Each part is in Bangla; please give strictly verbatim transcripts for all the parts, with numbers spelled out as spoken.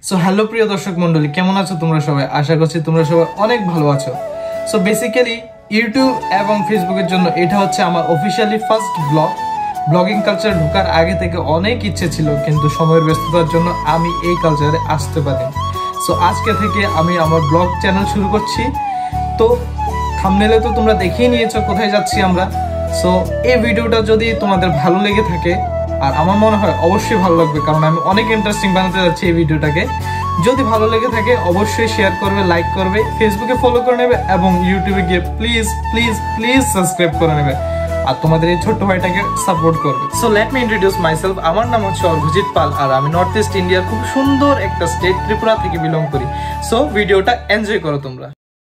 সো হ্যালো প্রিয় দর্শক মন্ডলী, কেমন আছো তোমরা সবাই? আশা করছি তোমরা সবাই অনেক ভালো আছো। সো বেসিক্যালি ইউটিউব এবং ফেসবুকের জন্য এটা হচ্ছে আমার officially first blog. Blogging culture ঢোকার আগে থেকে অনেক ইচ্ছে ছিল, কিন্তু সময়ের ব্যস্ততার জন্য আমি এই কালচারে আসতে পারি। সো আজকে থেকে আমি আমার ব্লগ চ্যানেল শুরু করছি। তো থাম্বনেলে তো তোমরা দেখিয়ে নিয়েছো কোথায় যাচ্ছি আমরা। সো এই ভিডিওটা যদি তোমাদের ভালো লেগে থাকে, আর আমার মনে হয় অবশ্যই ভালো লাগবে, কারণ আমি অনেক ইন্টারেস্টিং বানাতে যাচ্ছি এই ভিডিওটাকে। যদি ভালো লেগে থাকে অবশ্যই শেয়ার করবে, লাইক করবে, ফেসবুকে ফলো করে নেবে এবং ইউটিউবে গিয়ে প্লিজ প্লিজ প্লিজ সাবস্ক্রাইব করে নেবে আর তোমাদের এই ছোট্ট ভাইটাকে সাপোর্ট করবে। So let me introduce myself. আমার নাম হচ্ছে অর্ঘজিৎ পাল আর আমি নর্থ ইস্ট ইন্ডিয়ার খুব সুন্দর একটা স্টেট ত্রিপুরা থেকে বিলং করি। সো ভিডিওটা এনজয় করো তোমরা।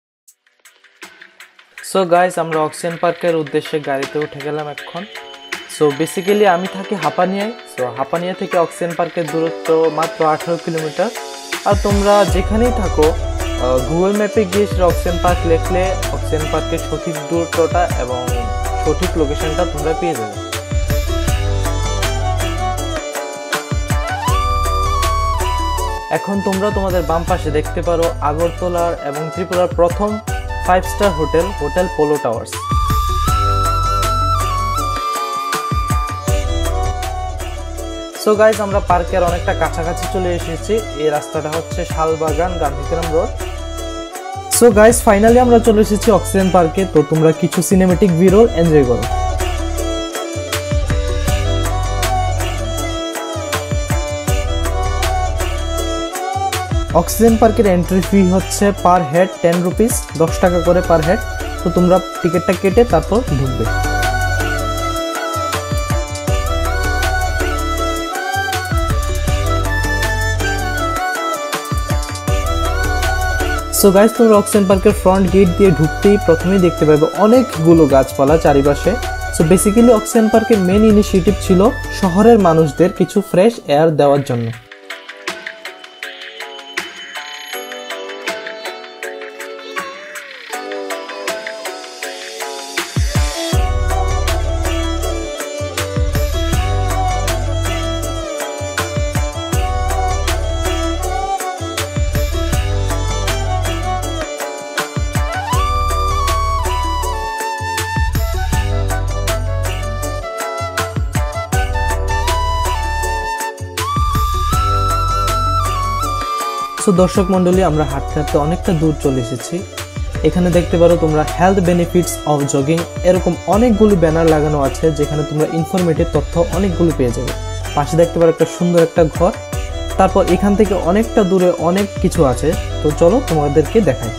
সো গাইস, আমরা অক্সিজেন পার্কের উদ্দেশ্যে গাড়িতে উঠে গেলাম এখন। সো বেসিক্যালি আমি থাকি হাপানিয়ায়। সো হাপানিয়া থেকে অক্সিজেন পার্কের দূরত্ব মাত্র আঠারো কিলোমিটার। আর তোমরা যেখানেই থাকো গুগল ম্যাপে গিয়ে সেটা অক্সিজেন পার্ক লিখলে অক্সিজেন পার্কের সঠিক দূরত্বটা এবং সঠিক লোকেশনটা তোমরা পেয়ে যাবে। এখন তোমরা তোমাদের বাম পাশে দেখতে পারো আগরতলার এবং ত্রিপুরার প্রথম five star hotel hotel Polo Towers. So guys, আমরা পার্কের অনেকটা কাছাকাছি চলে এসেছি। এই রাস্তাটা হচ্ছে Salbagan Gandhigram road. So guys, finally আমরা চলে এসেছি অক্সিজেন পার্কে। তো তোমরা কিছু সিনেমেটিক ভিডিও এনজয় করো। অক্সিজেন পার্কের এন্ট্রি ফি হচ্ছে পার হেড টেন রুপিস, দশ টাকা করে পার হেড। তো তোমরা টিকিটটা কেটে তারপর ঢুকবে। সো গাইস, তোমরা অক্সিজেন পার্কের ফ্রন্ট গেট দিয়ে ঢুকতেই প্রথমেই দেখতে পাবে অনেকগুলো গাছপালা চারিপাশে। সো বেসিক্যালি অক্সিজেন পার্কের মেন ইনিশিয়েটিভ ছিল শহরের মানুষদের কিছু ফ্রেশ এয়ার দেওয়ার জন্য। তো দর্শক মন্ডলী, আমরা হাঁটতে হাঁটতে অনেকটা দূর চলে এসেছি। এখানে দেখতে পারো তোমরা হেলথ বেনিফিটস অফ জগিং, এরকম অনেকগুলি ব্যানার লাগানো আছে যেখানে তোমরা ইনফরমেটিভ তথ্য অনেকগুলো পেয়ে যাবে। পাশে দেখতে পারো একটা সুন্দর একটা ঘর। তারপর এখান থেকে অনেকটা দূরে অনেক কিছু আছে। তো চলো তোমাদেরকে দেখাই।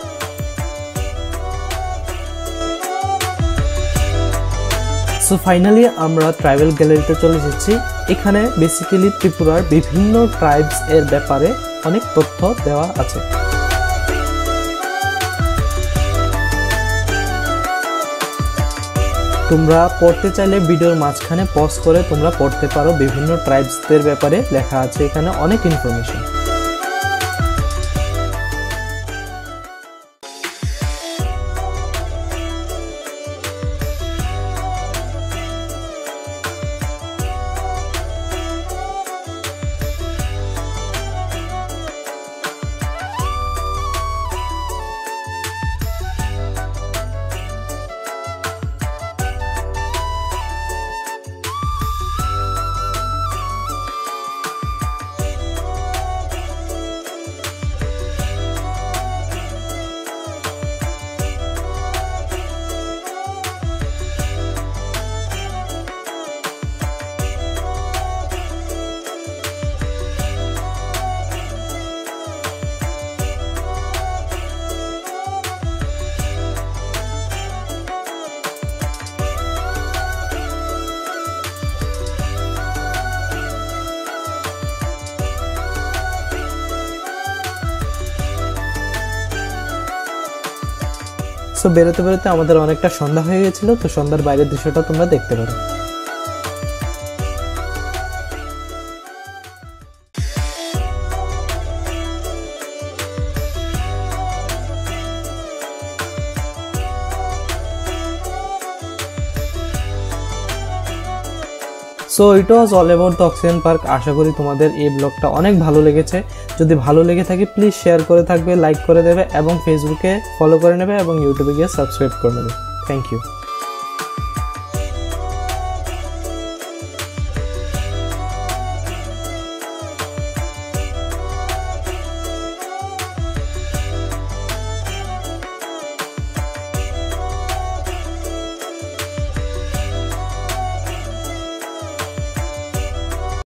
সো ফাইনালি আমরা ট্রাইবাল গ্যালারিতে চলে এসেছি। এখানে বেসিক্যালি ত্রিপুরার বিভিন্ন ট্রাইবস এর ব্যাপারে অনেক তথ্য দেওয়া আছে। তোমরা পড়তে চাইলে ভিডিওর মাঝখানে পজ করে তোমরা পড়তে পারো। বিভিন্ন ট্রাইবসদের ব্যাপারে লেখা আছে এখানে অনেক ইনফরমেশন। সো বেরোতে বেরোতে আমাদের অনেকটা সন্ধ্যা হয়ে গেছিল। তো সন্ধ্যার বাইরের দৃশ্যটা তোমরা দেখতে পারো। So it was all about the oxygen park. আশা করি তোমাদের এই ব্লগটা অনেক ভালো লেগেছে। যদি ভালো লেগে থাকে প্লিজ শেয়ার করে থাকবে, লাইক করে দেবে এবং ফেসবুকে ফলো করে নেবে এবং ইউটিউবে গিয়ে সাবস্ক্রাইব করে নেবে। Thank you.